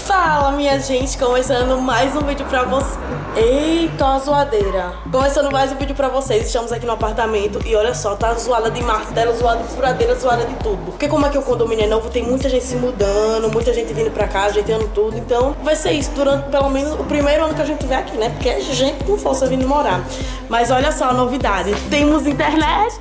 Fala, minha gente, começando mais um vídeo pra vocês. Eita, a zoadeira. Começando mais um vídeo pra vocês. Estamos aqui no apartamento e olha só, tá zoada de martelo, zoada de furadeira, zoada de tudo. Porque como aqui o condomínio é novo, tem muita gente se mudando, muita gente vindo pra cá, ajeitando tudo. Então vai ser isso durante pelo menos o primeiro ano que a gente tiver aqui, né? Porque é gente com força vindo morar. Mas olha só a novidade. Temos internet.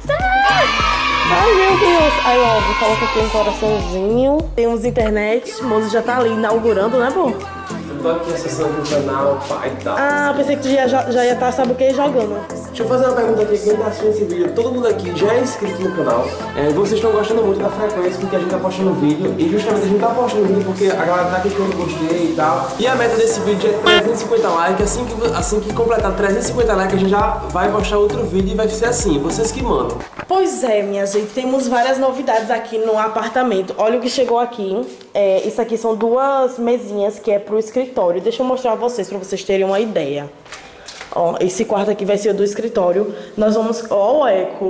Ai, meu Deus. Aí, ó, vou colocar aqui um coraçãozinho. Temos internet. O moço já tá ali inaugurando, né, bom? Eu tô aqui acessando o canal, pai e tal. Ah, pensei que tu já ia estar, sabe o que, jogando. Deixa eu fazer uma pergunta aqui, quem tá assistindo esse vídeo, todo mundo aqui já é inscrito no canal. Vocês estão gostando muito da frequência porque a gente tá postando vídeo. E justamente a gente tá postando vídeo porque a galera tá clicando gostei e tal. E a meta desse vídeo é 350 likes. Assim que completar 350 likes, a gente já vai postar outro vídeo e vai ser assim, vocês que mandam. Pois é, minha gente, temos várias novidades aqui no apartamento. Olha o que chegou aqui. Isso aqui são duas mesinhas que é pro escritório. Deixa eu mostrar a vocês, pra vocês terem uma ideia. Ó, esse quarto aqui vai ser o do escritório. Nós vamos... Ó, o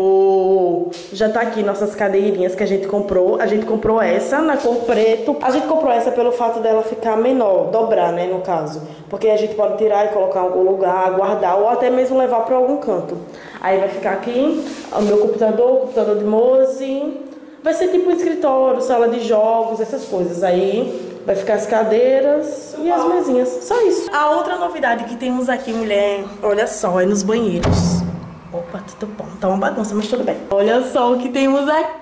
eco! Já tá aqui nossas cadeirinhas que a gente comprou. A gente comprou essa na cor preto. A gente comprou essa pelo fato dela ficar menor, dobrar, né, no caso. Porque a gente pode tirar e colocar em algum lugar, guardar ou até mesmo levar pra algum canto. Aí vai ficar aqui o meu computador de Mozi. Vai ser tipo um escritório, sala de jogos, essas coisas. Aí vai ficar as cadeiras e as mesinhas. Só isso. A outra novidade que temos aqui, mulher, olha só, é nos banheiros. Opa, tudo bom. Tá uma bagunça, mas tudo bem. Olha só o que temos aqui.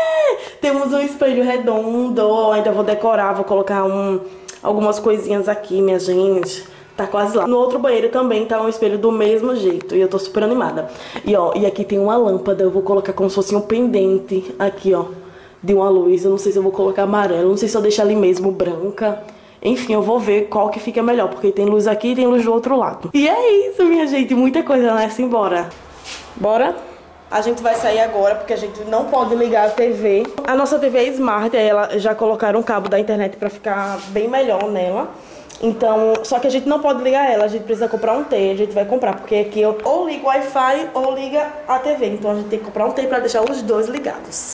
Temos um espelho redondo. Ainda vou decorar, vou colocar algumas coisinhas aqui, minha gente. Tá quase lá. No outro banheiro também tá um espelho do mesmo jeito. E eu tô super animada. E ó, e aqui tem uma lâmpada. Eu vou colocar como se fosse um pendente aqui, ó, de uma luz. Eu não sei se eu vou colocar amarelo. Não sei se eu deixo ali mesmo branca. Enfim, eu vou ver qual que fica melhor. Porque tem luz aqui e tem luz do outro lado. E é isso, minha gente. Muita coisa nessa, embora. Bora? A gente vai sair agora porque a gente não pode ligar a TV. A nossa TV é Smart. Aí ela já colocaram um cabo da internet pra ficar bem melhor nela. Então, só que a gente não pode ligar ela, a gente precisa comprar um T, a gente vai comprar, porque aqui eu ou ligo o Wi-Fi ou liga a TV, então a gente tem que comprar um T pra deixar os dois ligados.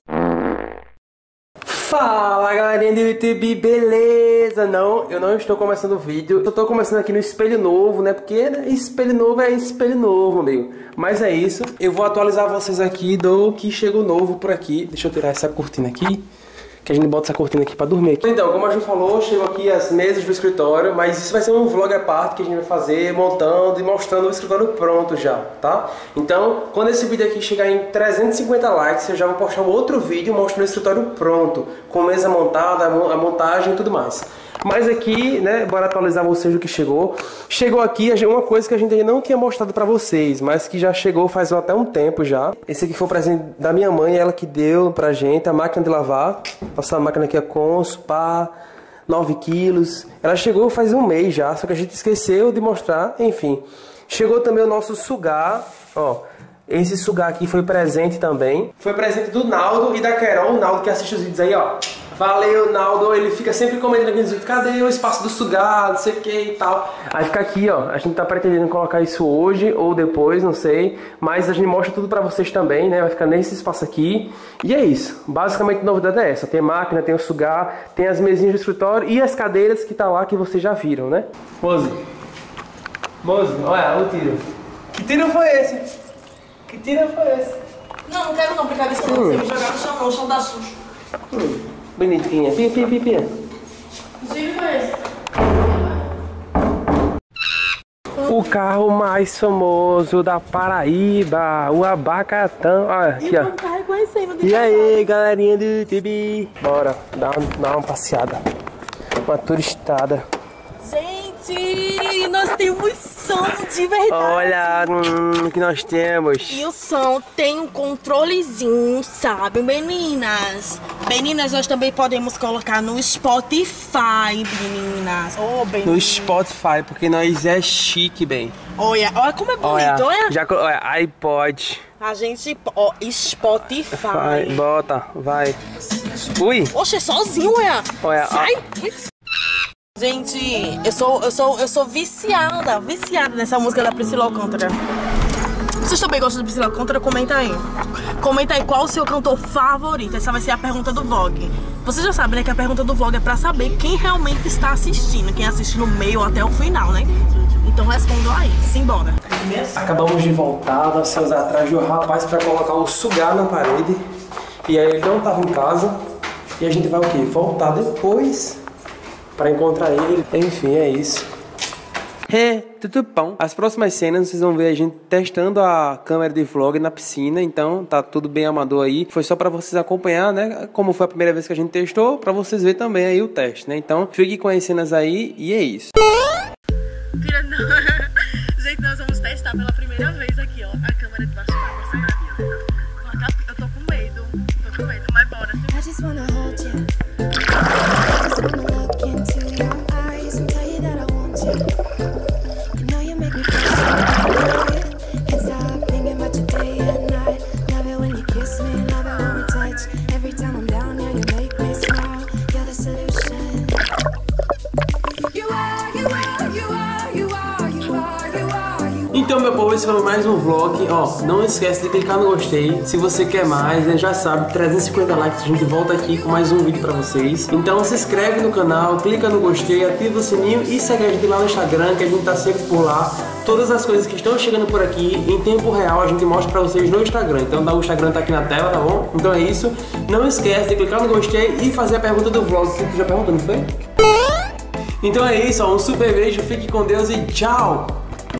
Fala, galerinha do YouTube, beleza? Não, eu não estou começando o vídeo, eu tô começando aqui no espelho novo, né? Porque espelho novo é espelho novo, amigo. Mas é isso, eu vou atualizar vocês aqui do que chegou novo por aqui. Deixa eu tirar essa cortina aqui, que a gente bota essa cortina aqui pra dormir aqui. Então, como a Ju falou, chegou aqui as mesas do escritório, mas isso vai ser um vlog à parte que a gente vai fazer, montando e mostrando o escritório pronto já, tá? Então, quando esse vídeo aqui chegar em 350 likes, eu já vou postar um outro vídeo mostrando o escritório pronto, com mesa montada, a montagem e tudo mais. Mas aqui, né, bora atualizar vocês do que chegou. Chegou aqui uma coisa que a gente ainda não tinha mostrado pra vocês, mas que já chegou faz até um tempo já. Esse aqui foi o presente da minha mãe, ela que deu pra gente, a máquina de lavar. Passar a máquina aqui a Consul, pá, 9 quilos. Ela chegou faz um mês já, só que a gente esqueceu de mostrar, enfim. Chegou também o nosso sugar, ó. Esse sugar aqui foi presente também. Foi presente do Naldo e da Carol. O Naldo que assiste os vídeos aí, ó. Valeu, Naldo. Ele fica sempre comentando aqui nos vídeos. Cadê o espaço do sugar, não sei o que e tal. Aí fica aqui, ó. A gente tá pretendendo colocar isso hoje ou depois, não sei. Mas a gente mostra tudo pra vocês também, né? Vai ficar nesse espaço aqui. E é isso. Basicamente a novidade é essa. Tem máquina, tem o sugar, tem as mesinhas do escritório e as cadeiras que tá lá que vocês já viram, né? Mozi, olha o tiro. Que tiro foi esse? Que tiro foi esse? Não quero não brincar disso, não. Você me jogar no chão, não, o chão dá sujo. Bonitinha. Pia. Que tiro foi esse? O carro mais famoso da Paraíba, o Abacatão. Olha aqui, ó. Tá reconhecendo. E aí, galerinha do YouTube? Bora dar uma passeada. Uma turistada. Gente, nós temos som de verdade. Olha o que nós temos. E o som tem um controlezinho, sabe, meninas? Meninas, nós também podemos colocar no Spotify, meninas. Oh, bem. No Spotify, porque nós é chique, bem. Olha como é bonito, olha. Olha, iPod. A gente, ó, Spotify. Vai, bota, vai. Ui. Oxe, é sozinho, olha. Sai. Gente, eu sou viciada nessa música da Priscila Alcântara. Vocês também gostam do Priscila Alcântara? Comenta aí. Comenta aí qual o seu cantor favorito. Essa vai ser a pergunta do vlog. Você já sabe, né, que a pergunta do vlog é pra saber quem realmente está assistindo. Quem assiste no meio ou até o final, né? Então respondam aí. Simbora. Acabamos de voltar, nós fomos atrás de um rapaz pra colocar um sugar na parede. E aí ele não tava em casa. E a gente vai o quê? Voltar depois pra encontrar ele. Enfim, é isso. Tudo bom? As próximas cenas vocês vão ver a gente testando a câmera de vlog na piscina. Então tá tudo bem amador aí. Foi só pra vocês acompanhar, né? Como foi a primeira vez que a gente testou, pra vocês verem também aí o teste, né? Então fiquem com as cenas aí e é isso. Gente, nós vamos testar pela primeira vez aqui, ó, a câmera debaixo d'água, será? Eu tô com medo, mas bora. I just wanna hold you. I just wanna look into your eyes and tell you that I want you. You know you make me feel can't stop thinking about you day and night. Love it when you kiss me, love it when we touch. Every time I'm down here, you make me smile. You're the solution. You are, you are, you are, you are, you are, you are. Então, meu povo, esse foi mais um vlog. Ó, não esquece de clicar no gostei. Se você quer mais, né, já sabe, 350 likes, a gente volta aqui com mais um vídeo pra vocês. Então se inscreve no canal, clica no gostei, ativa o sininho e segue a gente lá no Instagram, que a gente tá sempre por lá. Todas as coisas que estão chegando por aqui, em tempo real, a gente mostra pra vocês no Instagram. Então o Instagram tá aqui na tela, tá bom? Então é isso. Não esquece de clicar no gostei e fazer a pergunta do vlog. Você já perguntou, não foi? Então é isso, ó, um super beijo, fique com Deus e tchau!